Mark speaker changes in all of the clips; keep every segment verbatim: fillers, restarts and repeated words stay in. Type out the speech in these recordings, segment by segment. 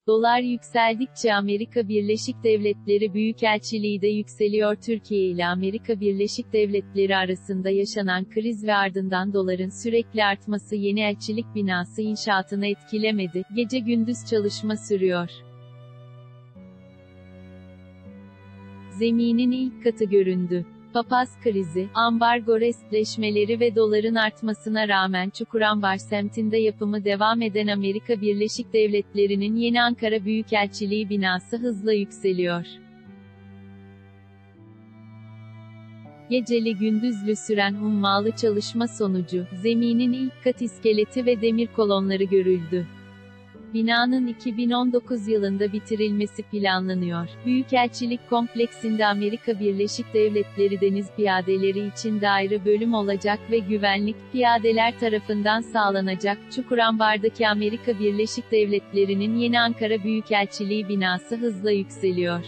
Speaker 1: Dolar yükseldikçe Amerika Birleşik Devletleri Büyükelçiliği de yükseliyor. Türkiye ile Amerika Birleşik Devletleri arasında yaşanan kriz ve ardından doların sürekli artması yeni elçilik binası inşaatını etkilemedi. Gece gündüz çalışma sürüyor. Zeminin ilk katı göründü. Papaz krizi, ambargo restleşmeleri ve doların artmasına rağmen Çukurambar semtinde yapımı devam eden Amerika Birleşik Devletleri'nin yeni Ankara Büyükelçiliği binası hızla yükseliyor. Geceli gündüzlü süren hummalı çalışma sonucu, zeminin ilk kat iskeleti ve demir kolonları görüldü. Binanın iki bin on dokuz yılında bitirilmesi planlanıyor. Büyükelçilik kompleksinde Amerika Birleşik Devletleri Deniz Piyadeleri için de ayrı bölüm olacak ve güvenlik, piyadeler tarafından sağlanacak. Çukurambar'daki Amerika Birleşik Devletleri'nin yeni Ankara Büyükelçiliği binası hızla yükseliyor.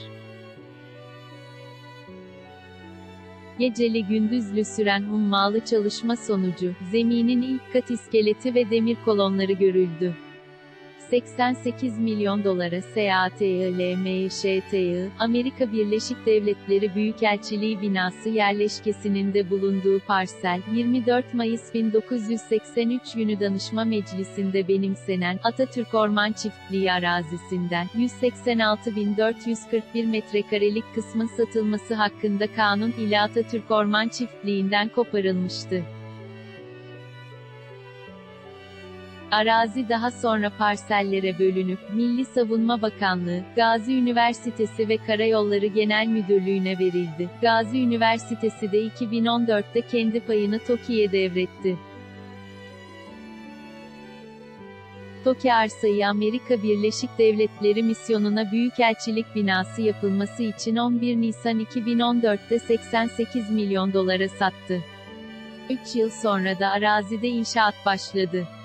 Speaker 1: Geceli gündüzlü süren hummalı çalışma sonucu, zeminin ilk kat iskeleti ve demir kolonları görüldü. seksen sekiz milyon dolara S A T I L M Ş T I, Amerika Birleşik Devletleri Büyükelçiliği binası yerleşkesinin de bulunduğu parsel, yirmi dört Mayıs bin dokuz yüz seksen üç günü Danışma Meclisi'nde benimsenen, Atatürk Orman Çiftliği arazisinden, yüz seksen altı bin dört yüz kırk bir metrekarelik kısmın satılması hakkında kanun ile Atatürk Orman Çiftliği'nden koparılmıştı. Arazi daha sonra parsellere bölünüp, Milli Savunma Bakanlığı, Gazi Üniversitesi ve Karayolları Genel Müdürlüğü'ne verildi. Gazi Üniversitesi de iki bin on dörtte kendi payını TOKİ'ye devretti. TOKİ arsayı Amerika Birleşik Devletleri misyonuna büyükelçilik binası yapılması için on bir Nisan iki bin on dörtte seksen sekiz milyon dolara sattı. üç yıl sonra da arazide inşaat başladı.